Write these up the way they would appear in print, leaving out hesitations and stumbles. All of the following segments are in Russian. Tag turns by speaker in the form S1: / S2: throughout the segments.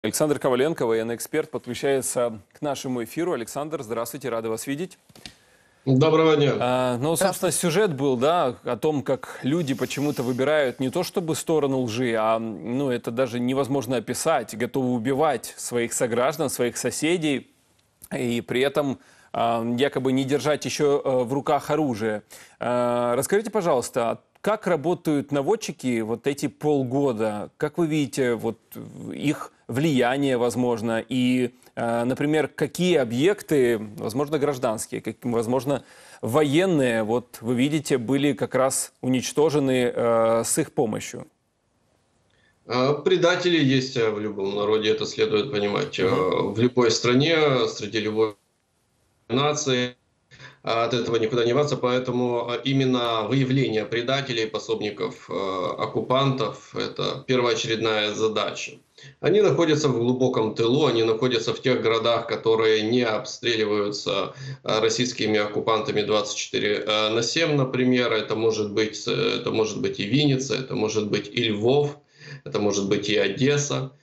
S1: Александр Коваленко, военный эксперт, подключается к нашему эфиру. Александр, здравствуйте, рады вас видеть.
S2: Доброго дня.
S1: Ну, собственно, сюжет был, да, о том, как люди почему-то выбирают не то чтобы сторону лжи, а, это даже невозможно описать, готовы убивать своих сограждан, своих соседей, и при этом якобы не держать еще в руках оружие. Расскажите, пожалуйста, как работают наводчики вот эти полгода? Как вы видите вот их влияние, возможно, и, например, какие объекты, возможно, гражданские, возможно, военные, вот вы видите, были как раз уничтожены с их помощью?
S2: Предатели есть в любом народе, это следует понимать. В любой стране, среди любой нации. От этого никуда не деваться, поэтому именно выявление предателей, пособников оккупантов – это первоочередная задача. Они находятся в глубоком тылу, они находятся в тех городах, которые не обстреливаются российскими оккупантами 24/7, например. Это может быть и Винница, это может быть и Львов, это может быть и Одесса.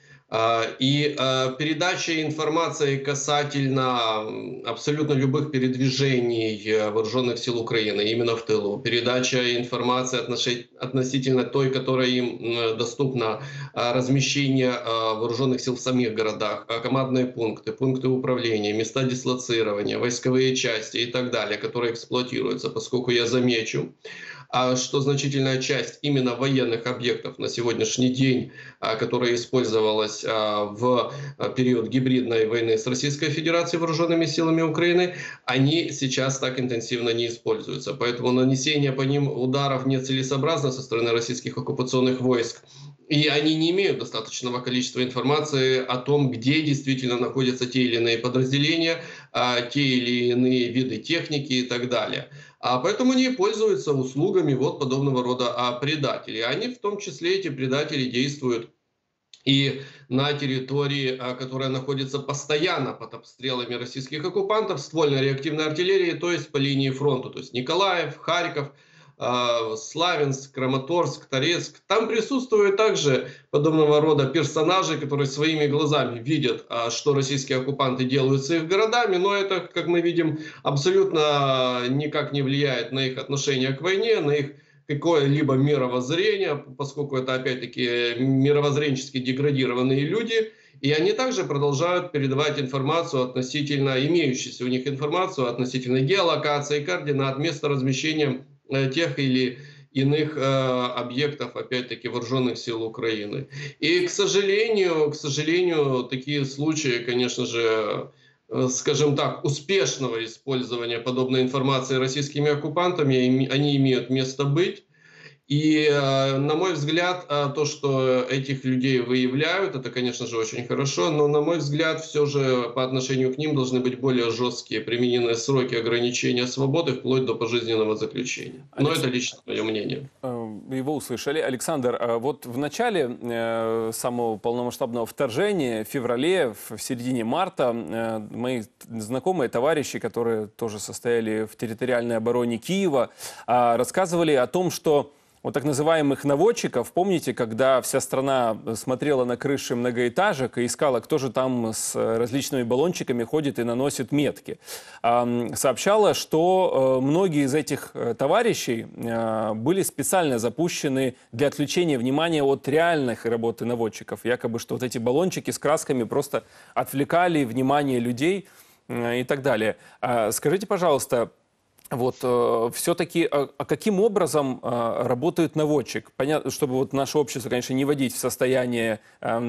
S2: И передача информации касательно абсолютно любых передвижений вооруженных сил Украины именно в тылу, передача информации относительно той, которая им доступна, размещение вооруженных сил в самих городах, командные пункты, пункты управления, места дислоцирования, войсковые части и так далее, которые эксплуатируются, поскольку я замечу, что значительная часть именно военных объектов на сегодняшний день, которая использовалась в период гибридной войны с Российской Федерацией вооруженными силами Украины, они сейчас так интенсивно не используются. Поэтому нанесение по ним ударов нецелесообразно со стороны российских оккупационных войск. И они не имеют достаточного количества информации о том, где действительно находятся те или иные подразделения, те или иные виды техники и так далее. Поэтому они пользуются услугами вот подобного рода предателей. Они в том числе, эти предатели, действуют и на территории, которая находится постоянно под обстрелами российских оккупантов, ствольной реактивной артиллерии, то есть по линии фронта. То есть Николаев, Харьков, Славянск, Краматорск, Торецк. Там присутствуют также подобного рода персонажи, которые своими глазами видят, что российские оккупанты делают с их городами, но это, как мы видим, абсолютно никак не влияет на их отношение к войне, на их какое-либо мировоззрение, поскольку это, опять-таки, мировоззренчески деградированные люди, и они также продолжают передавать информацию относительно, имеющуюся у них информацию относительно геолокации, координат, места размещения тех или иных объектов, опять-таки, вооруженных сил Украины. И, к сожалению, такие случаи, конечно же, скажем так, успешного использования подобной информации российскими оккупантами, они имеют место быть. И, на мой взгляд, то, что этих людей выявляют, это, конечно же, очень хорошо, но, на мой взгляд, все же по отношению к ним должны быть более жесткие примененные сроки ограничения свободы, вплоть до пожизненного заключения. Но это лично мое мнение.
S1: Его услышали. Александр, вот в начале самого полномасштабного вторжения, в феврале, в середине марта, мои знакомые, товарищи, которые тоже состояли в территориальной обороне Киева, рассказывали о том, что вот так называемых наводчиков, помните, когда вся страна смотрела на крыши многоэтажек и искала, кто же там с различными баллончиками ходит и наносит метки. Сообщала, что многие из этих товарищей были специально запущены для отвлечения внимания от реальных работы наводчиков. Якобы, что вот эти баллончики с красками просто отвлекали внимание людей и так далее. Скажите, пожалуйста, вот все-таки каким образом работает наводчик? Понятно, чтобы вот наше общество, конечно, не вводить в состояние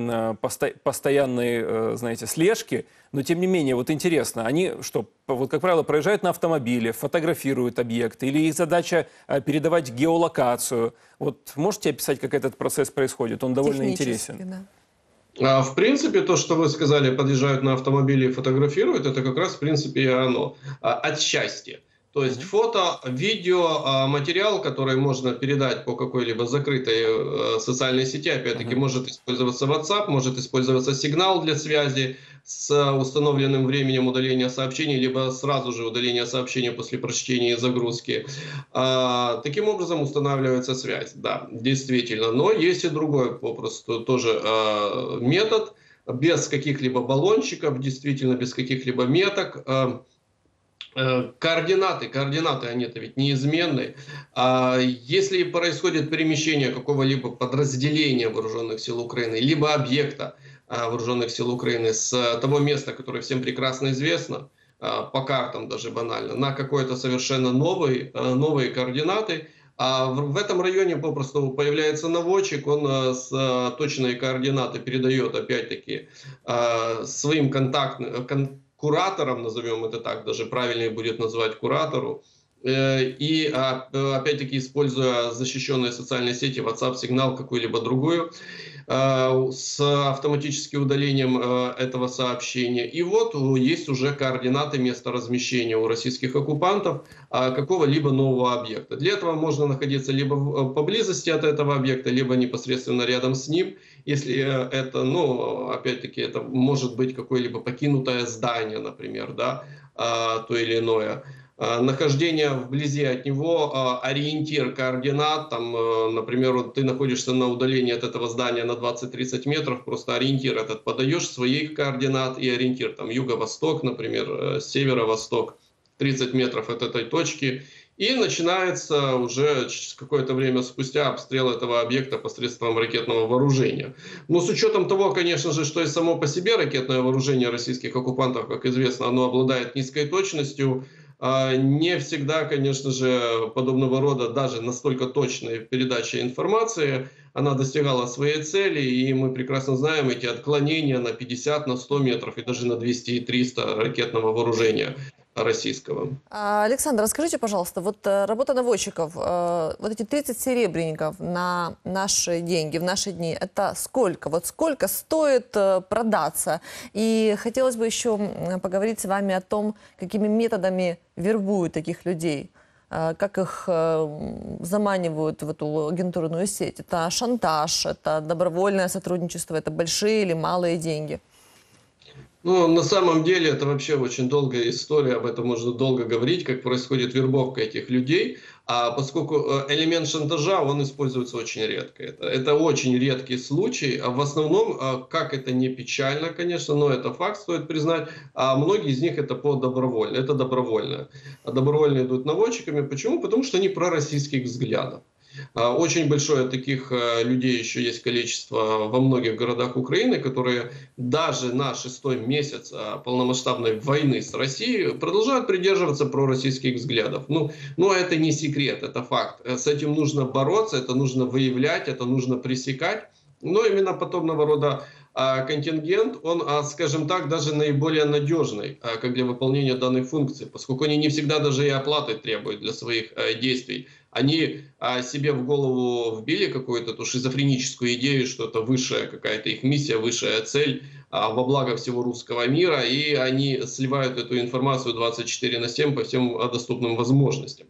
S1: постоянной, знаете, слежки, но тем не менее, вот интересно, они что, вот как правило, проезжают на автомобиле, фотографируют объекты, или их задача передавать геолокацию? Вот можете описать, как этот процесс происходит? Он довольно интересен.
S2: Да. В принципе, то, что вы сказали, подъезжают на автомобиле и фотографируют, это как раз, в принципе, и оно. Отчасти. То есть фото, видео, материал, который можно передать по какой-либо закрытой социальной сети, опять-таки, может использоваться WhatsApp, может использоваться сигнал для связи с установленным временем удаления сообщений, либо сразу же удаления сообщения после прочтения и загрузки. Таким образом устанавливается связь, да, действительно. Но есть и другой попросту тоже метод, без каких-либо баллончиков, действительно без каких-либо меток. Координаты, они-то ведь неизменны. Если происходит перемещение какого-либо подразделения вооруженных сил Украины, либо объекта вооруженных сил Украины с того места, которое всем прекрасно известно, по картам даже банально, на какой-то совершенно новые координаты, в этом районе попросту появляется наводчик, он с точные координаты передает опять-таки своим куратором, назовем это так, даже правильнее будет назвать куратору, и опять-таки используя защищенные социальные сети, WhatsApp, Signal, какую-либо другую, с автоматическим удалением этого сообщения. И вот есть уже координаты места размещения у российских оккупантов какого-либо нового объекта. Для этого можно находиться либо поблизости от этого объекта, либо непосредственно рядом с ним. Если это, ну, опять-таки, это может быть какое-либо покинутое здание, например, да, то или иное. Нахождение вблизи от него, ориентир координат, там, например, вот ты находишься на удалении от этого здания на 20-30 метров, просто ориентир этот подаешь своих координат и ориентир, там, юго-восток, например, северо-восток, 30 метров от этой точки, и начинается уже через какое-то время спустя обстрел этого объекта посредством ракетного вооружения. Но с учетом того, конечно же, что и само по себе ракетное вооружение российских оккупантов, как известно, оно обладает низкой точностью, не всегда, конечно же, подобного рода даже настолько точная передача информации, она достигала своей цели, и мы прекрасно знаем эти отклонения на 50, на 100 метров и даже на 200 и 300 ракетного вооружения российского.
S3: Александр, расскажите, пожалуйста, вот работа наводчиков, вот эти 30 серебряников на наши деньги, в наши дни, это сколько? Вот сколько стоит продаться? И хотелось бы еще поговорить с вами о том, какими методами вербуют таких людей, как их заманивают в эту агентурную сеть. Это шантаж, это добровольное сотрудничество, это большие или малые деньги?
S2: Ну, на самом деле, это вообще очень долгая история, об этом можно долго говорить, как происходит вербовка этих людей, поскольку элемент шантажа, он используется очень редко. Это очень редкий случай, в основном, как это не печально, конечно, но это факт, стоит признать, многие из них это добровольно, это добровольно. Добровольно идут наводчиками, почему? Потому что они пророссийских взглядов. Очень большое таких людей еще есть количество во многих городах Украины, которые даже на 6-й месяц полномасштабной войны с Россией продолжают придерживаться пророссийских взглядов. Ну, это не секрет, это факт. С этим нужно бороться, это нужно выявлять, это нужно пресекать. Но именно подобного рода контингент, он, скажем так, даже наиболее надежный, как для выполнения данной функции, поскольку они не всегда даже и оплаты требуют для своих действий. Они себе в голову вбили какую-то эту шизофреническую идею, что это высшая какая-то их миссия, высшая цель во благо всего русского мира, и они сливают эту информацию 24/7 по всем доступным возможностям.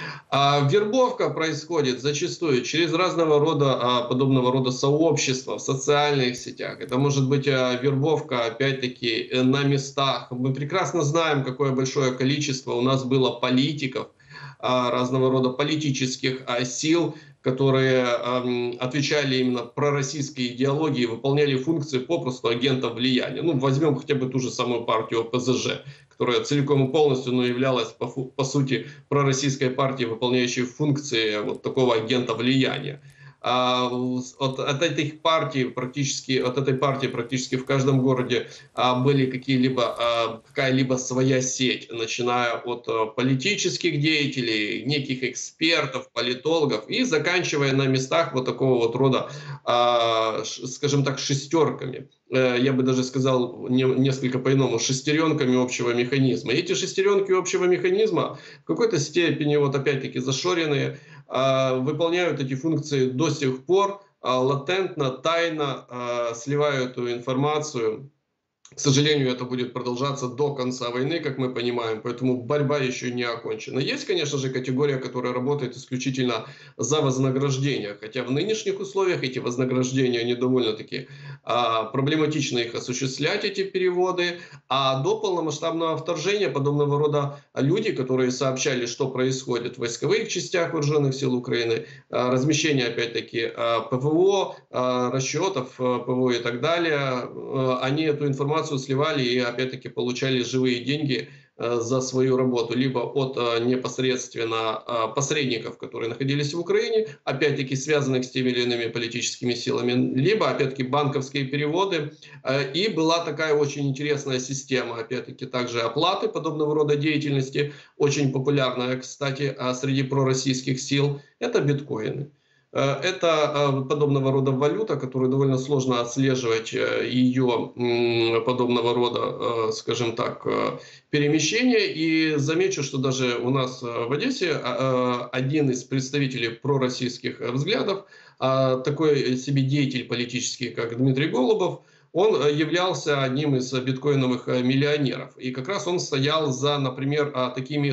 S2: Вербовка происходит зачастую через разного рода, подобного рода сообщества в социальных сетях. Это может быть вербовка, опять-таки, на местах. Мы прекрасно знаем, какое большое количество у нас было политиков, разного рода политических сил, которые отвечали именно пророссийской идеологии, выполняли функции попросту агентов влияния. Ну, возьмем хотя бы ту же самую партию ОПЗЖ, которая целиком и полностью являлась, по сути, пророссийской партией, выполняющей функции вот такого агента влияния. От этой партии практически в каждом городе были какая-либо своя сеть, начиная от политических деятелей, неких экспертов, политологов и заканчивая на местах вот такого вот рода, скажем так, шестерками. Я бы даже сказал несколько по-иному, шестеренками общего механизма. И эти шестеренки общего механизма в какой-то степени, вот опять-таки зашоренные, выполняют эти функции до сих пор, латентно, тайно сливают эту информацию К сожалению, это будет продолжаться до конца войны, как мы понимаем, поэтому борьба еще не окончена. Есть, конечно же, категория, которая работает исключительно за вознаграждение, хотя в нынешних условиях эти вознаграждения, они довольно-таки проблематично их осуществлять, эти переводы. А до полномасштабного вторжения подобного рода люди, которые сообщали, что происходит в войсковых частях вооруженных сил Украины, размещение, опять-таки, ПВО, расчетов ПВО и так далее, они эту информацию сливали и опять-таки получали живые деньги за свою работу, либо от непосредственно посредников, которые находились в Украине, опять-таки связанных с теми или иными политическими силами, либо опять-таки банковские переводы. И была такая очень интересная система, опять-таки также оплаты подобного рода деятельности, очень популярная, кстати, среди пророссийских сил, это биткоины. Это подобного рода валюта, которую довольно сложно отслеживать ее подобного рода, скажем так, перемещения. И замечу, что даже у нас в Одессе один из представителей пророссийских взглядов, такой себе деятель политический, как Дмитрий Голубов, он являлся одним из биткоиновых миллионеров. И как раз он стоял за, например, такими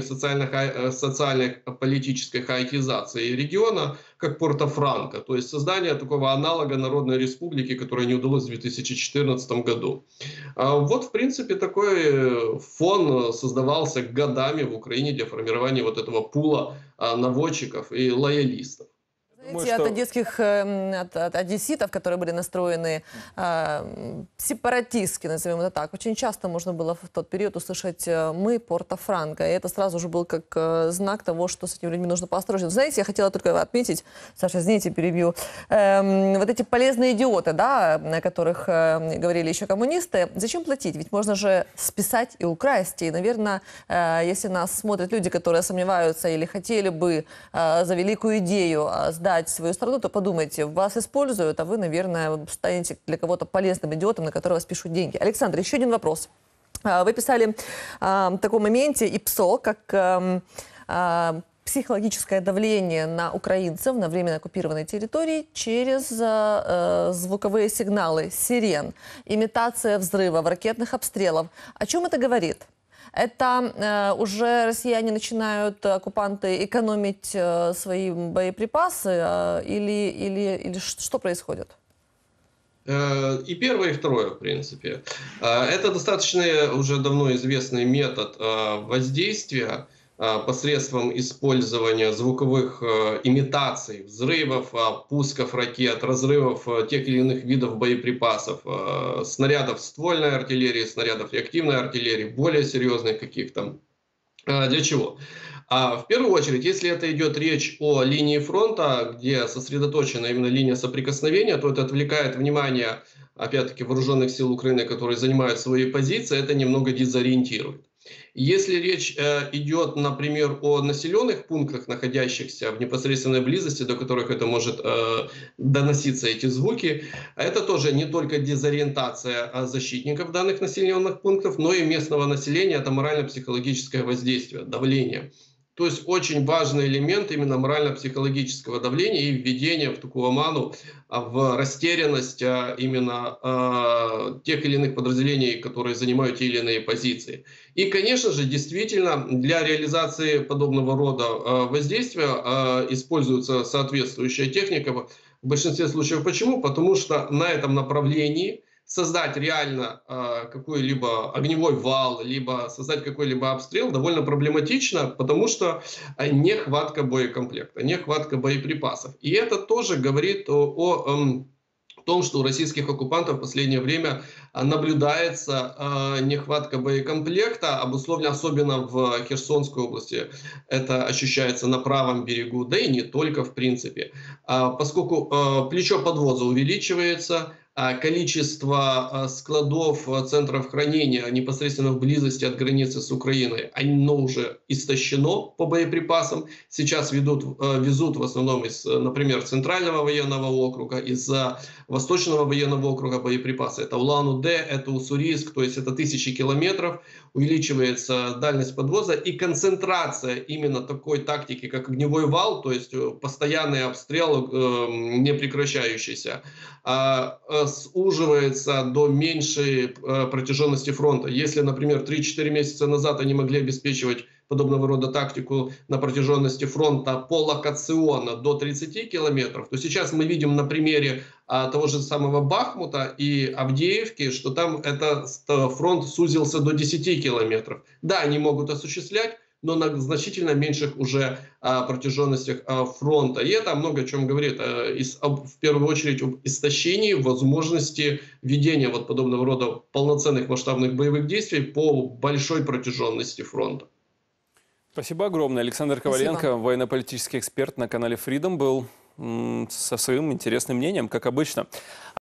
S2: социально-политической хаотизацией региона, как Порто-Франко, то есть создание такого аналога Народной Республики, которое не удалось в 2014 году. Вот, в принципе, такой фон создавался годами в Украине для формирования вот этого пула наводчиков и лоялистов.
S3: Знаете, от одесских, от одесситов, которые были настроены сепаратистски, назовем это так, очень часто можно было в тот период услышать «мы Порто-Франко». И это сразу же был как знак того, что с этими людьми нужно поосторожнее. Знаете, я хотела только отметить, Саша, извините, перебью, вот эти полезные идиоты, да, о которых говорили еще коммунисты, зачем платить? Ведь можно же списать и украсть. И, наверное, если нас смотрят люди, которые сомневаются или хотели бы за великую идею сдать свою страну, то подумайте, вас используют, а вы, наверное, станете для кого-то полезным идиотом, на которого спишут деньги. Александр, еще один вопрос. Вы писали в таком моменте ИПСО, как психологическое давление на украинцев на временно оккупированной территории через звуковые сигналы, сирен, имитация взрывов, ракетных обстрелов. О чем это говорит? Это уже россияне начинают, оккупанты, экономить свои боеприпасы или что происходит?
S2: И первое, и второе, в принципе. Это достаточно уже давно известный метод воздействия посредством использования звуковых имитаций, взрывов, пусков ракет, разрывов тех или иных видов боеприпасов, снарядов ствольной артиллерии, снарядов реактивной артиллерии, более серьезных каких-то. Для чего? В первую очередь, если это идет речь о линии фронта, где сосредоточена именно линия соприкосновения, то это отвлекает внимание, опять-таки, вооруженных сил Украины, которые занимают свои позиции, это немного дезориентирует. Если речь идет, например, о населенных пунктах, находящихся в непосредственной близости, до которых это может доноситься, эти звуки, это тоже не только дезориентация защитников данных населенных пунктов, но и местного населения, это морально-психологическое воздействие, давление. То есть очень важный элемент именно морально-психологического давления и введения в такую оману, в растерянность именно тех или иных подразделений, которые занимают те или иные позиции. И, конечно же, действительно, для реализации подобного рода воздействия используется соответствующая техника. В большинстве случаев почему? Потому что на этом направлении создать реально какой-либо огневой вал, либо создать какой-либо обстрел довольно проблематично, потому что нехватка боекомплекта, нехватка боеприпасов. И это тоже говорит о том, что у российских оккупантов в последнее время наблюдается нехватка боекомплекта, обусловлена особенно в Херсонской области. Это ощущается на правом берегу, да и не только в принципе. Поскольку плечо подвоза увеличивается, количество складов, центров хранения непосредственно в близости от границы с Украиной, оно уже истощено по боеприпасам. Сейчас везут в основном из, например, Центрального военного округа, из Восточного военного округа боеприпасы. Это Улан-Удэ, это Уссурийск, то есть это тысячи километров. Увеличивается дальность подвоза и концентрация именно такой тактики, как огневой вал, то есть постоянный обстрел, не прекращающийся, суживается до меньшей протяженности фронта. Если, например, 3-4 месяца назад они могли обеспечивать подобного рода тактику на протяженности фронта полокационно до 30 километров, то сейчас мы видим на примере того же самого Бахмута и Авдеевки, что там фронт сузился до 10 километров. Да, они могут осуществлять, но на значительно меньших уже протяженностях фронта. И это много о чем говорит. В первую очередь об истощении возможности ведения вот подобного рода полноценных масштабных боевых действий по большой протяженности фронта.
S1: Спасибо огромное. Александр Коваленко, военно-политический эксперт на канале Freedom, был со своим интересным мнением, как обычно.